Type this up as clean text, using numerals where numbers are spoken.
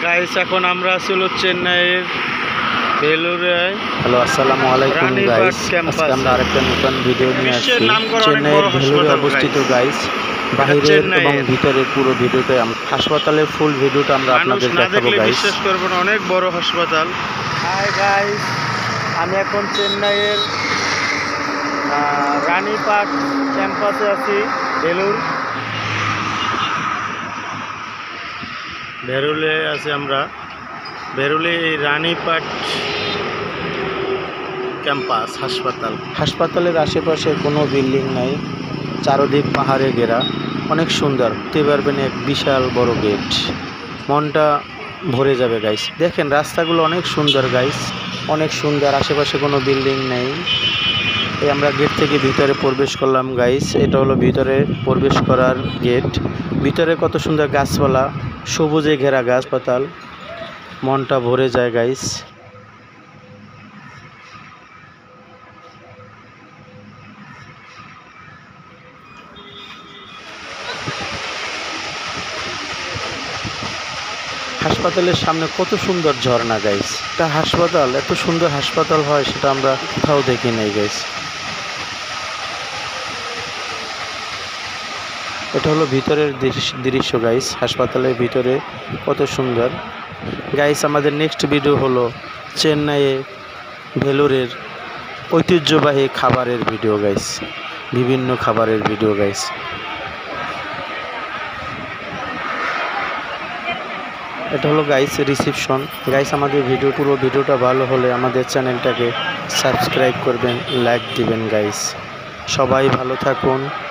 Guys এখন আমরা আছি হলো চেন্নাইয়ের ভেলুরে। হ্যালো, আসসালামু আলাইকুম গাইস। আজকে আমরা আরেকটা নতুন ভিডিও নিয়ে আসছি। চেন্নাইয়ের ভেলুরে অবস্থিত গাইস। বাহিরের এবং ভিতরের পুরো ভিডিওটা, হাসপাতালের ফুল ভিডিওটা আমরা আপনাদের দেখাবো গাইস। বিশ্বাস করবেন, অনেক বড় হাসপাতাল। হাই গাইস, আমি এখন চেন্নাইয়ের রানীপাট ক্যাম্পাসে আছি। ভেরুলে আছি আমরা। ভেরুলে রানীপাট ক্যাম্পাস হাসপাতাল। হাসপাতালের আশেপাশে কোনো বিল্ডিং নাই, চারদিক পাহাড়ে ঘেরা, অনেক সুন্দর। দেখতে পারবেন এক বিশাল বড় গেট, মনটা ভরে যাবে গাইস। দেখেন রাস্তাগুলো অনেক সুন্দর গাইস, অনেক সুন্দর। আশেপাশে কোনো বিল্ডিং নেই। এই আমরা গেট থেকে ভিতরে প্রবেশ করলাম গাইস। এটা হলো ভিতরে প্রবেশ করার গেট। ভিতরে কত সুন্দর গাছপালা, সবুজে ঘেরা গাছপাতাল, মনটা ভরে যায় গাইস। হাসপাতালের সামনে কত সুন্দর ঝর্ণা গাইস। এটা হাসপাতাল, এত সুন্দর হাসপাতাল হয় সেটা আমরা কোথাও দেখি নাই গাইস। এটা হলো ভিতরের দৃশ্য গাইস, হাসপাতালের ভিতরে কত সুন্দর গাইস। আমাদের নেক্সট ভিডিও হলো চেন্নাইয়ে ভেলুরের ঐতিহ্যবাহী খাবারের ভিডিও গাইস, বিভিন্ন খাবারের ভিডিও গাইস। এটা হলো গাইস রিসেপশন গাইস। আমাদের পুরো ভিডিওটা ভালো হলে আমাদের চ্যানেলটাকে সাবস্ক্রাইব করবেন, লাইক দিবেন গাইস। সবাই ভালো থাকুন।